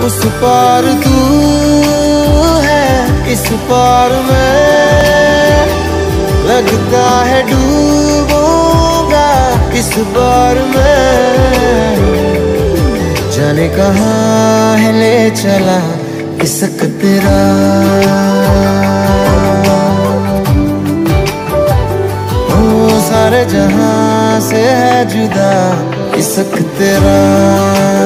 उस पार तू है, इस पार मैं, लगता है डूबूंगा इस बार मैं। जाने कहाँ है ले चला इश्क तेरा, ओ सारे जहां से है जुदा इश्क तेरा।